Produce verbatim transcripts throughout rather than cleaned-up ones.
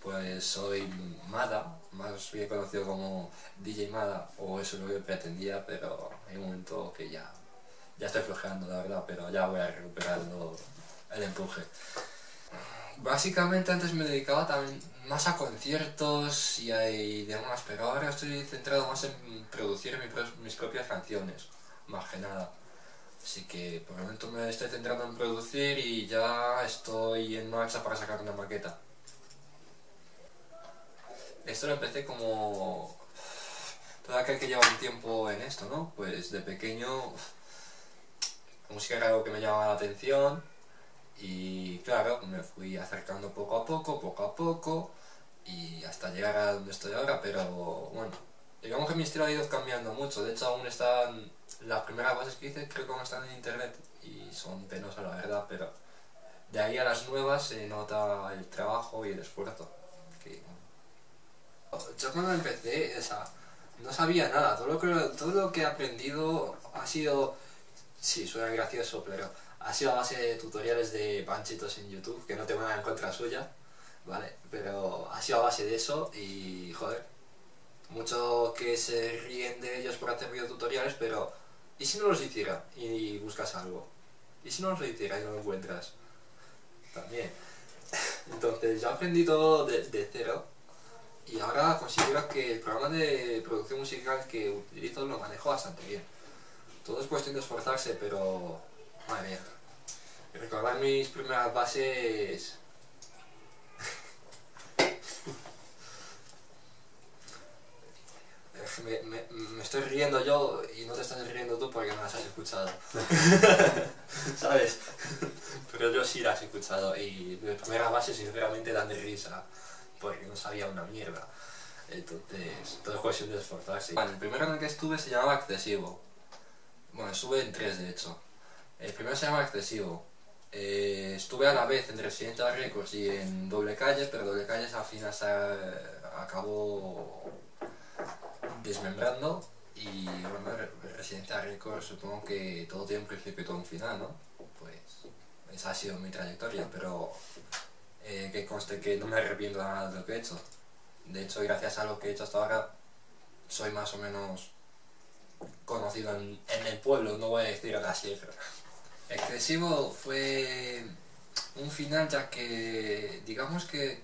Pues soy Mada, más bien conocido como D J Mada, o eso es lo que pretendía, pero hay un momento que ya, ya estoy flojeando, la verdad, pero ya voy a recuperando el empuje. Básicamente antes me dedicaba también más a conciertos y, a, y demás, pero ahora estoy centrado más en producir mi, mis propias canciones, más que nada. Así que por el momento me estoy centrando en producir y ya estoy en marcha para sacar una maqueta. Esto lo empecé como todo aquel que lleva un tiempo en esto, ¿no? Pues de pequeño la música era algo que me llamaba la atención y claro, me fui acercando poco a poco, poco a poco y hasta llegar a donde estoy ahora, pero bueno, digamos que mi estilo ha ido cambiando mucho. De hecho aún están las primeras bases que hice, creo que aún están en internet y son penosas la verdad, pero de ahí a las nuevas se nota el trabajo y el esfuerzo. Que, yo cuando empecé, o sea, no sabía nada, todo lo que, todo lo que he aprendido ha sido, sí, suena gracioso, pero ha sido a base de tutoriales de panchitos en YouTube, que no tengo nada en contra suya, ¿vale? Pero ha sido a base de eso y, joder, mucho que se ríen de ellos por hacer videotutoriales, pero ¿y si no los hiciera y buscas algo? ¿Y si no los hiciera y no lo encuentras? También. Entonces yo aprendí todo de, de cero. Y ahora considero que el programa de producción musical que utilizo lo manejo bastante bien. Todo es cuestión de esforzarse, pero... madre mía. Recordar mis primeras bases... me, me, me estoy riendo yo y no te estás riendo tú porque no las has escuchado. ¿Sabes? Pero yo sí las he escuchado y mis primeras bases sinceramente dan de risa. Porque no sabía una mierda. Entonces, todo es cuestión de esforzarse. Bueno, el primero en el que estuve se llamaba Excesivo. Bueno, estuve en tres de hecho. El primero se llamaba Excesivo. Eh, estuve a la vez en Residential Records y en Doble Calle, pero Doble Calle al final se acabó desmembrando. Y bueno, Residential Records supongo que todo tiene un principio y todo un final, ¿no? Pues esa ha sido mi trayectoria, pero... Eh, que conste que no me arrepiento de nada de lo que he hecho. De hecho, gracias a lo que he hecho hasta ahora, soy más o menos conocido en, en el pueblo, no voy a decir a la sierra. Excesivo fue un final ya que, digamos que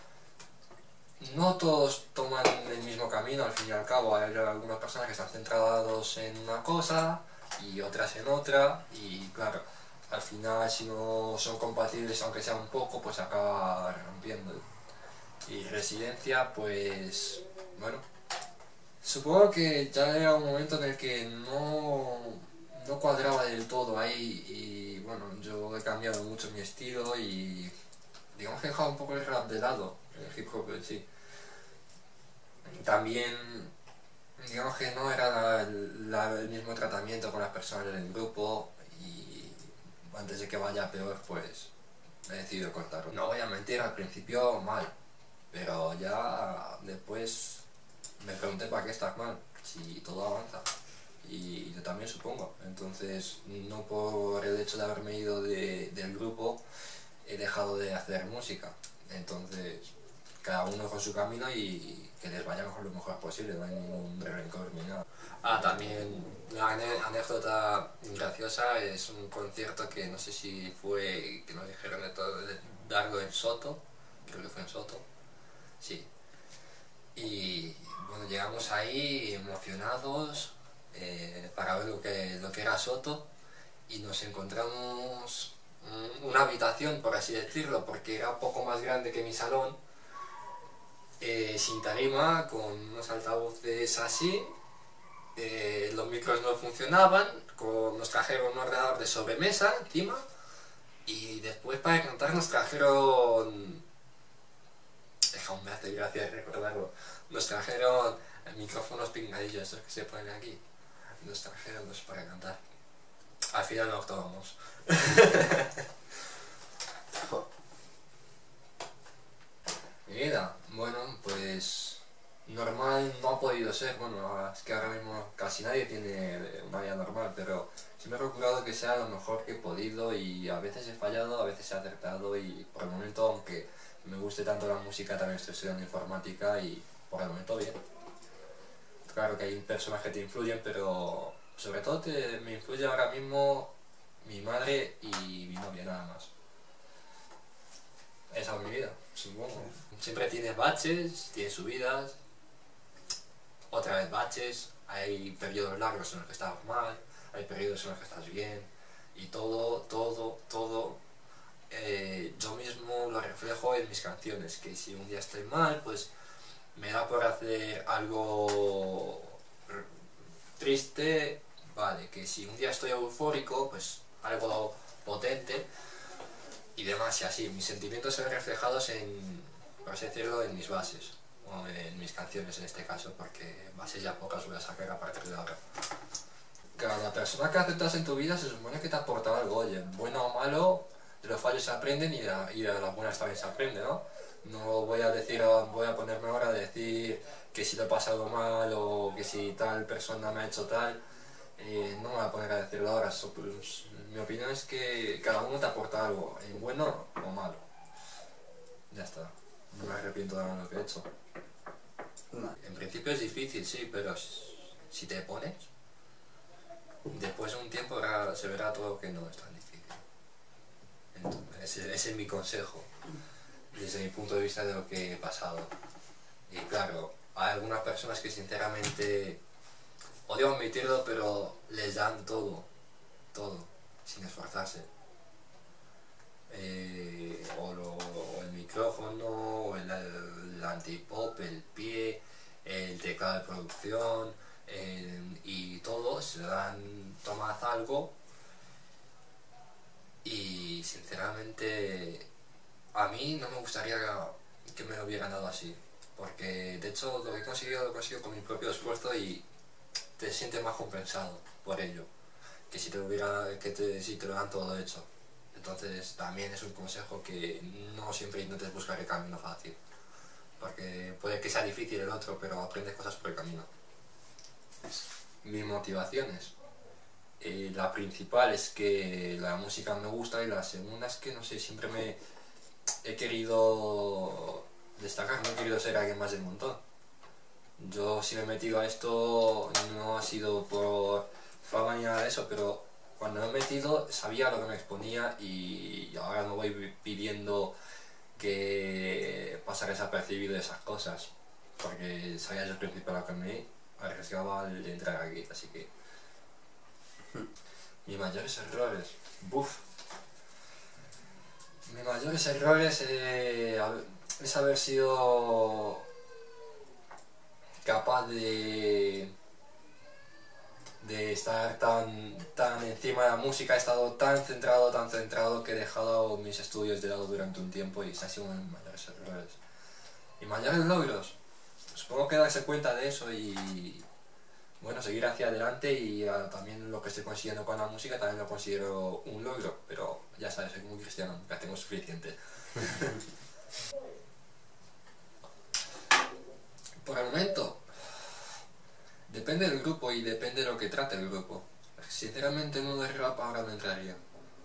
no todos toman el mismo camino al fin y al cabo. Hay algunas personas que están centradas en una cosa y otras en otra y claro, al final si no son compatibles aunque sea un poco pues se acaba rompiendo. Y Residencia pues bueno, supongo que ya era un momento en el que no, no cuadraba del todo ahí y bueno, yo he cambiado mucho mi estilo y digamos que he dejado un poco el rap de lado, el hip hop en sí. También digamos que no era la, la, el mismo tratamiento con las personas del grupo y antes de que vaya peor pues he decidido cortarlo. No voy a mentir, al principio mal, pero ya después me pregunté para qué estás mal, si todo avanza. Y yo también supongo, entonces no por el hecho de haberme ido de, del grupo he dejado de hacer música, entonces cada uno con su camino y que les vaya mejor lo mejor posible, no hay ningún rencor ni nada. Ah, también una anécdota graciosa es un concierto que no sé si fue, que nos dijeron de, todo, de darlo en Soto, creo que fue en Soto, sí. Y bueno, llegamos ahí emocionados eh, para ver lo que, lo que era Soto y nos encontramos una habitación, por así decirlo, porque era un poco más grande que mi salón, eh, sin tarima, con unos altavoces así, eh, los micros no funcionaban, con, nos trajeron un ordenador de sobremesa encima y después para cantar nos trajeron, aún me hace gracia recordarlo, nos trajeron micrófonos pingadillos, estos que se ponen aquí, nos trajeron dos para cantar. Al final nos tomamos. Mi vida, bueno, pues normal no ha podido ser, bueno, es que ahora mismo casi nadie tiene una vida normal, pero siempre he procurado que sea lo mejor que he podido y a veces he fallado, a veces he acertado y por el momento, aunque me guste tanto la música, también estoy estudiando informática y por el momento bien. Claro que hay personas que te influyen, pero sobre todo te, me influye ahora mismo mi madre y mi novia nada más. Esa es mi vida, supongo. Siempre tienes baches, tienes subidas, otra vez baches, hay periodos largos en los que estás mal, hay periodos en los que estás bien, y todo, todo, todo, eh, yo mismo lo reflejo en mis canciones, que si un día estoy mal, pues me da por hacer algo triste, vale, que si un día estoy eufórico, pues algo potente y demás, y así, mis sentimientos se ven reflejados en, por así decirlo, en mis bases, o en mis canciones en este caso, porque bases ya pocas voy a sacar a partir de ahora. Cada persona que aceptas en tu vida se supone que te aporta algo, oye, bueno o malo, de los fallos se aprenden y de, y de las buenas también se aprende, ¿no? No voy a decir, voy a ponerme ahora a decir que si lo he pasado mal o que si tal persona me ha hecho tal, eh, no me voy a poner a decirlo ahora. So, pues, mi opinión es que cada uno te aporta algo, en bueno o malo. Ya está, no me arrepiento de lo que he hecho. No. En principio es difícil, sí, pero si te pones, después de un tiempo se verá todo que no es tan difícil. Entonces, ese, ese es mi consejo, desde mi punto de vista de lo que he pasado. Y claro, hay algunas personas que sinceramente, odio admitirlo, pero les dan todo, todo, sin esforzarse. Eh, o, lo, o el micrófono, o el, el antipop, el pie, el teclado de producción, eh, y todo, se dan, tomad algo. Y sinceramente a mí no me gustaría que me lo hubieran dado así, porque de hecho lo que he conseguido lo he conseguido con mi propio esfuerzo y te sientes más compensado por ello que si te hubiera que te, si te lo dan todo hecho. Entonces también es un consejo que no siempre intentes buscar el camino fácil, porque puede que sea difícil el otro, pero aprendes cosas por el camino. Mis motivaciones. Eh, la principal es que la música me gusta y la segunda es que, no sé, siempre me he querido destacar, no he querido ser alguien más del montón. Yo si me he metido a esto no ha sido por fama ni nada de eso, pero cuando me he metido sabía lo que me exponía y ahora no voy pidiendo que pasara desapercibido esas cosas, porque sabía desde el principio lo que me arriesgaba al entrar aquí, así que... Mis mayores errores, buf. Mis mayores errores eh, es haber sido capaz de, de estar tan, tan encima de la música, he estado tan centrado, tan centrado que he dejado mis estudios de lado durante un tiempo y ese ha sido uno de mis mayores errores. Y mayores logros, supongo que darse cuenta de eso y... bueno, seguir hacia adelante y uh, también lo que estoy consiguiendo con la música también lo considero un logro, pero ya sabes, soy muy cristiano, ya tengo suficiente. Por el momento, depende del grupo y depende de lo que trate el grupo. Sinceramente uno de rap ahora no entraría.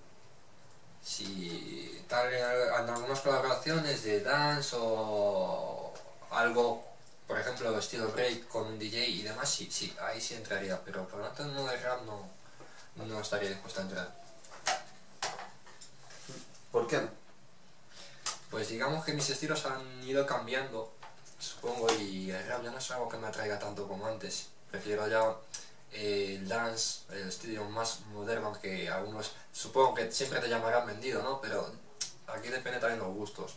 Si tal en algunas colaboraciones de dance o algo, por ejemplo, estilo break con un D J y demás, sí, sí, ahí sí entraría, pero por lo tanto en uno de rap no, no estaría dispuesto a entrar. ¿Por qué no? Pues digamos que mis estilos han ido cambiando, supongo, y el rap ya no es algo que me atraiga tanto como antes. Prefiero ya eh, el dance, el estilo más moderno, que algunos supongo que siempre te llamarán vendido, ¿no? Pero aquí depende también los gustos.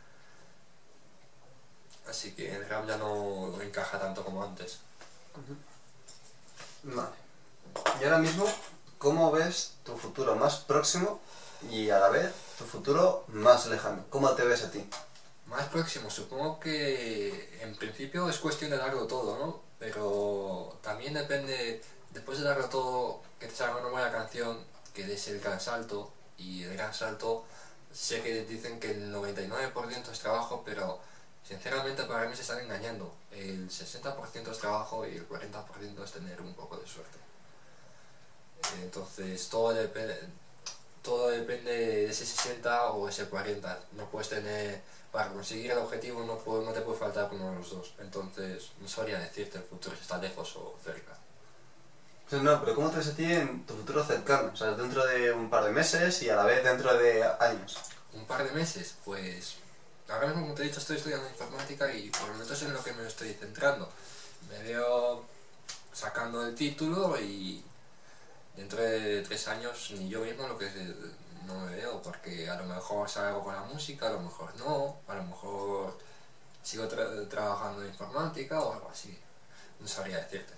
Así que el rap ya no encaja tanto como antes. Uh-huh. Vale. Y ahora mismo, ¿cómo ves tu futuro más próximo y a la vez tu futuro más lejano? ¿Cómo te ves a ti? Más próximo, supongo que en principio es cuestión de darlo todo, ¿no? Pero también depende, después de darlo todo, que te salga una buena canción, que des el gran salto, y el gran salto, sé que dicen que el noventa y nueve por ciento es trabajo, pero sinceramente para mí se están engañando. El sesenta por ciento es trabajo y el cuarenta por ciento es tener un poco de suerte. Entonces todo depende, todo depende de ese sesenta o ese cuarenta. No puedes tener, para conseguir el objetivo no, puede, no te puede faltar uno de los dos. Entonces, no sabría decirte el futuro si está lejos o cerca. Pues no, pero ¿cómo te ves a ti en tu futuro cercano? O sea, dentro de un par de meses y a la vez dentro de años. Un par de meses, pues... Ahora mismo, como te he dicho, estoy estudiando informática y por el momento es en lo que me estoy centrando. Me veo sacando el título y dentro de tres años ni yo mismo lo que no me veo, porque a lo mejor salgo con la música, a lo mejor no, a lo mejor sigo tra trabajando en informática o algo así. No sabría decirte.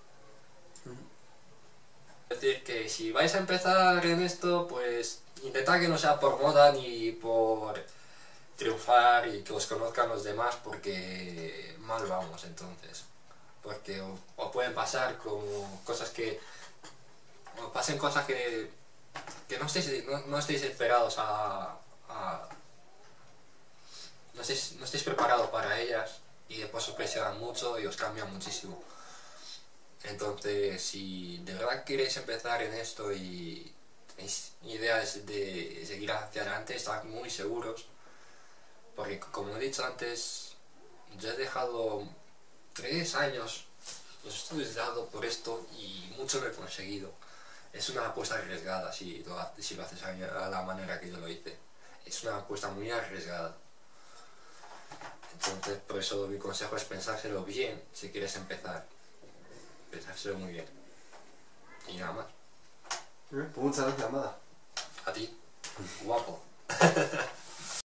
Es decir, que si vais a empezar en esto, pues intentad que no sea por moda ni por triunfar y que os conozcan los demás, porque mal vamos entonces. Porque os, os pueden pasar como cosas que... os pasen cosas que, que no, estéis, no, no estéis esperados a... a no, estéis, no estéis preparados para ellas y después os presionan mucho y os cambian muchísimo. Entonces, si de verdad queréis empezar en esto y tenéis ideas de seguir hacia adelante, estad muy seguros, porque como he dicho antes, yo he dejado tres años los estudios dado por esto y mucho lo he conseguido. Es una apuesta arriesgada si lo, si lo haces a la manera que yo lo hice. Es una apuesta muy arriesgada. Entonces, por eso mi consejo es pensárselo bien si quieres empezar. Pensárselo muy bien. Y nada más. Pues muchas gracias, Amada. A ti. Guapo.